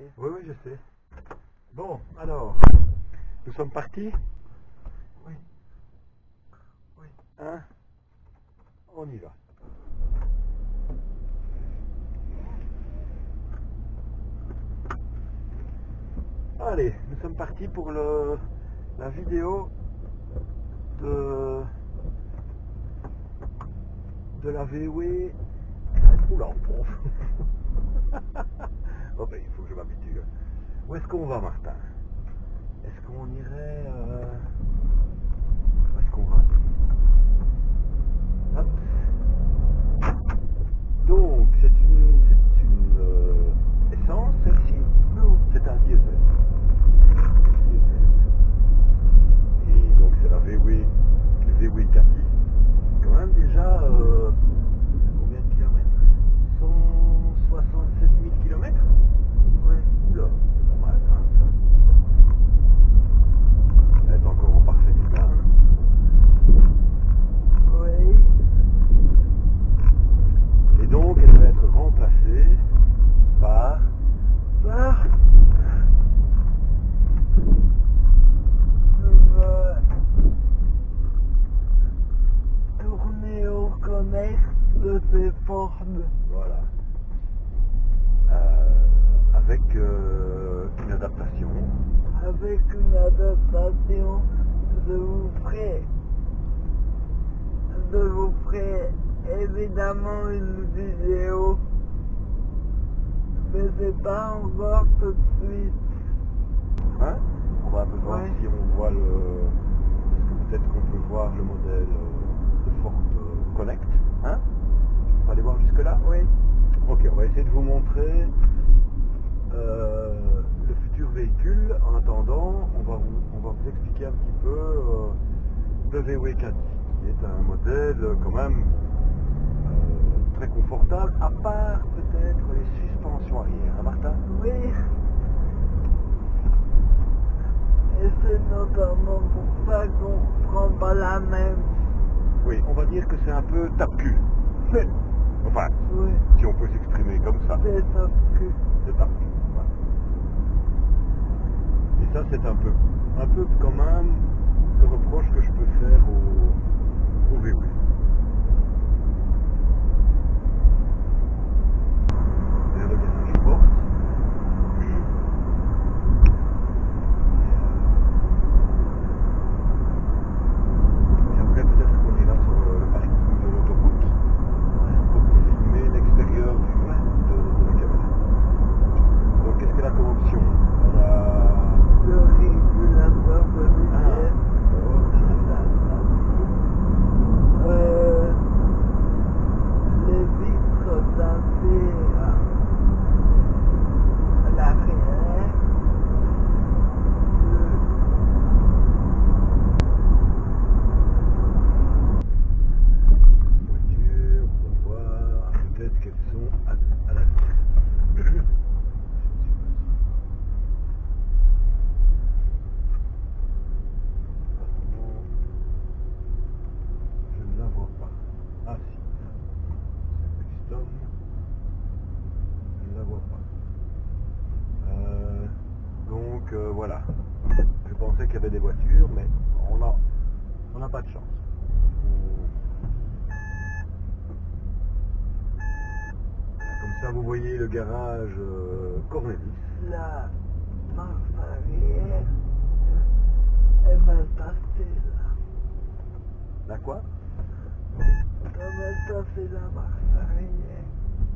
sais. Oui, oui, je sais. Bon, alors, nous sommes partis? Oui. Oui. Hein? On y va. Allez, nous sommes partis pour la vidéo de la VW. Oula, oh ben, il faut que je m'habitue. Où est-ce qu'on va, Martin? Est-ce qu'on irait... Où est-ce qu'on va? Hop. Donc, c'est une essence, celle-ci? Non. C'est un diesel. Et donc, c'est la VW 4i. Quand même déjà... combien de kilomètres? 167 000 kilomètres? Oui. Oula, c'est pas mal quand même ça. Elle est encore en parfait état, hein? Oui. Et donc elle va être remplacée par tourner au commerce de ces Ford. voilà. Avec une adaptation. Avec une adaptation, je vous ferai évidemment une vidéo, mais c'est pas encore tout de suite. Hein? On va un peu voir Ouais. si on voit le... Est-ce que peut-être qu'on peut voir le modèle de Ford Connect? Hein? On va aller voir jusque là? Oui. Ok, on va essayer de vous montrer le futur véhicule. En attendant, on va vous expliquer un petit peu le VW 4i, qui est un modèle quand même très confortable, à part peut-être les suspensions arrière, hein, Martin? Oui. Et c'est notamment pour ça qu'on prend pas la même. Oui, on va dire que c'est un peu tape-cul. Mais, enfin, Oui. si on peut s'exprimer comme ça, C'est top que. c'est tape-cul. Voilà. Et ça, c'est un peu quand même le reproche que je peux faire au VW. Vers le garage porte. Et après, peut-être qu'on ira sur le parking de l'autoroute pour filmer l'extérieur de la caméra. Donc, qu'est-ce qu'elle a comme option? Elle a... Le régulateur de vitesse. Les vitres teintées à l'arrière. Voiture, on va voir peut-être qu'elles sont à l'avant. Je ne la vois pas. Ah si, custom. Je ne la vois pas. Donc voilà. Je pensais qu'il y avait des voitures, mais on n'a pas de chance. Voilà, comme ça, vous voyez le garage Cornelis. La marche arrière, elle va passer là. Là quoi? Elle va passer la marche arrière.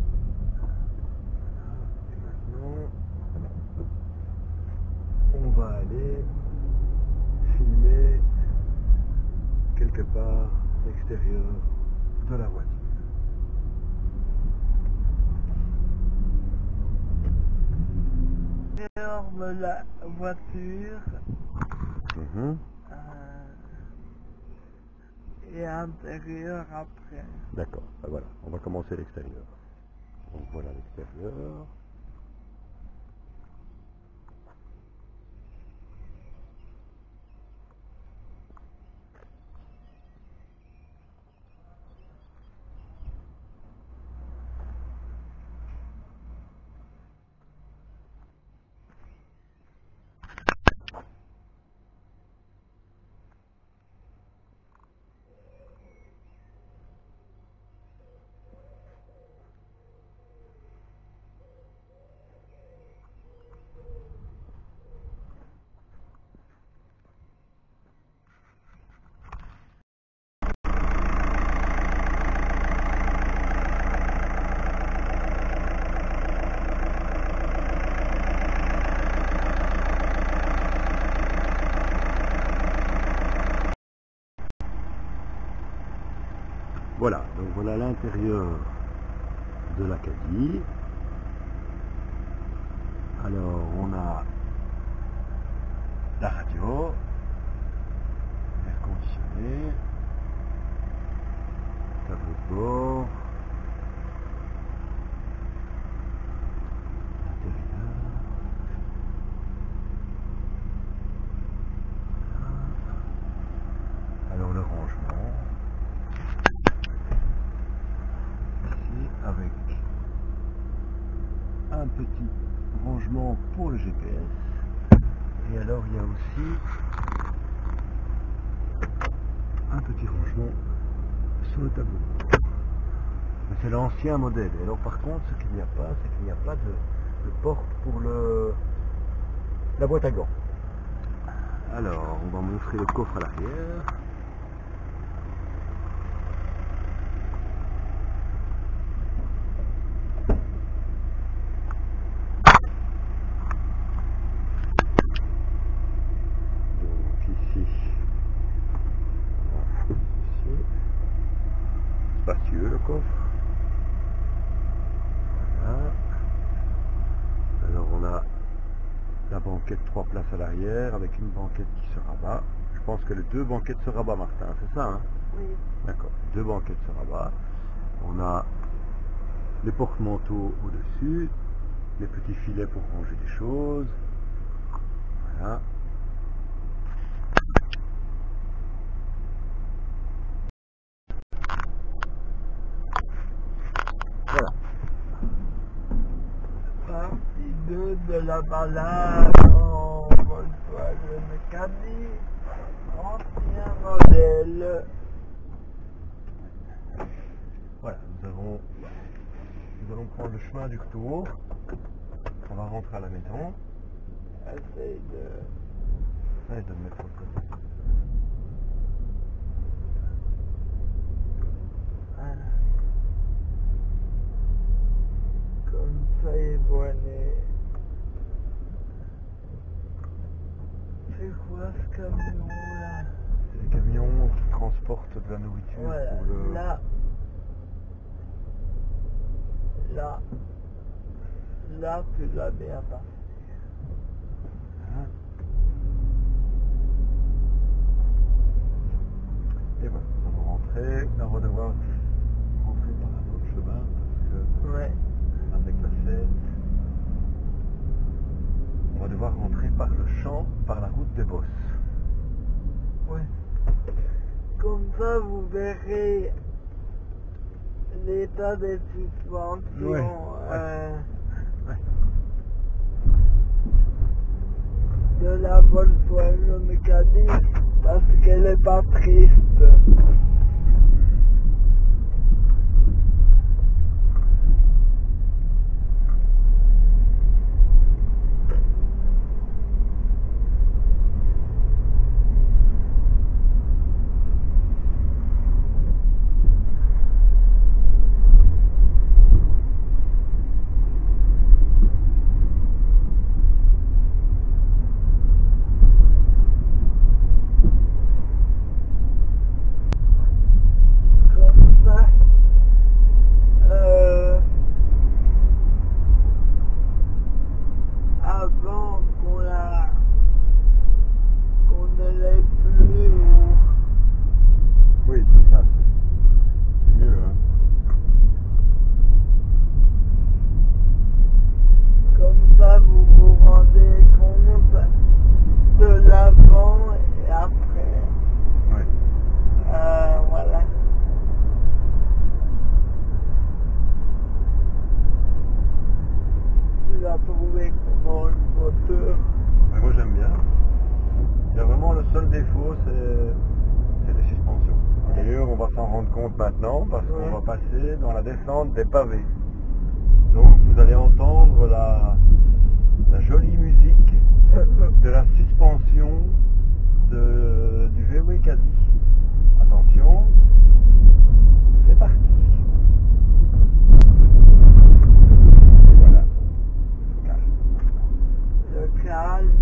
Et maintenant, on va aller filmer quelque part l'extérieur de la voiture. Dehors de la voiture et intérieur après. D'accord, ben voilà, on va commencer l'extérieur. Donc voilà l'extérieur. Voilà l'intérieur de la Caddy. Alors on a la radio, air conditionné, tableau de bord, l'intérieur. Alors le rangement, ici avec un petit rangement pour le GPS, et alors il y a aussi un petit rangement sur le tableau. Mais c'est l'ancien modèle. Et alors par contre ce qu'il n'y a pas, c'est qu'il n'y a pas de porte pour la boîte à gants. Alors on va montrer le coffre à l'arrière. Spacieux le coffre. Voilà. Alors on a la banquette 3 places à l'arrière avec une banquette qui se rabat. Je pense que les deux banquettes se rabat, Martin, c'est ça hein? Oui. D'accord, deux banquettes se rabat. On a les porte-manteaux au-dessus, les petits filets pour ranger des choses. Voilà. Voilà. Partie 2 de la balade en Volkswagen Caddy, ancien modèle. Voilà, nous allons prendre le chemin du retour. On va rentrer à la maison. Essaye de... Essaye de me mettre au côté. Voilà. Comme ça, il voit les... C'est quoi ce camion là? C'est les camions qui transportent de la nourriture Voilà, pour le... là, tu l'as bien passé. Hein? Et voilà, nous allons rentrer. Là, on va devoir rentrer par un autre chemin parce que Ouais. avec la fête, on va devoir rentrer par le champ, par la route des Bosses. Ouais. Comme ça, vous verrez l'état des suspensions. Ouais, ouais. De la Volkswagen Caddy parce qu'elle est pas triste. Avant qu'on ne l'ait plus Oui, c'est ça, c'est mieux. Hein. comme ça vous vous rendez compte de l'avant et après. Ouais. Voilà. Tu l'as trouvé comment le moteur? Mais moi j'aime bien. Il y a vraiment le seul défaut, c'est les suspensions. D'ailleurs, on va s'en rendre compte maintenant parce qu'on va passer dans la descente des pavés. Donc vous allez entendre la jolie musique de la suspension du VW Caddy. Attention, c'est parti. Voilà, calme. Le calme.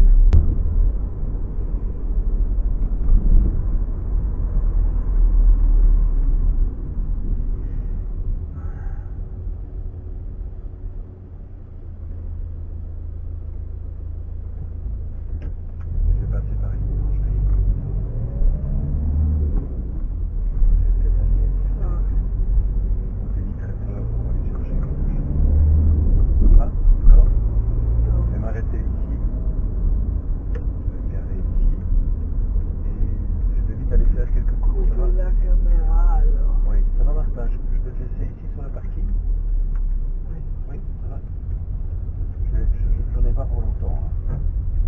important. Hein.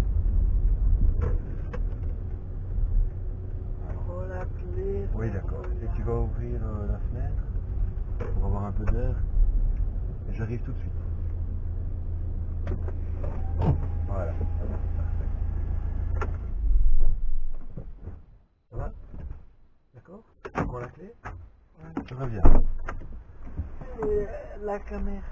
Prends la clé. Oui, d'accord. Et tu vas ouvrir la fenêtre pour avoir un peu d'air. Et j'arrive tout de suite. Voilà. Ça va? D'accord? Tu prends la clé? Ouais. Je reviens. Et la caméra.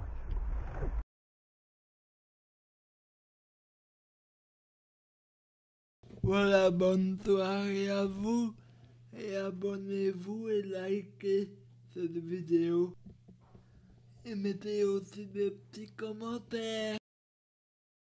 Voilà, bonne soirée à vous. Et abonnez-vous et likez cette vidéo. Et mettez aussi des petits commentaires.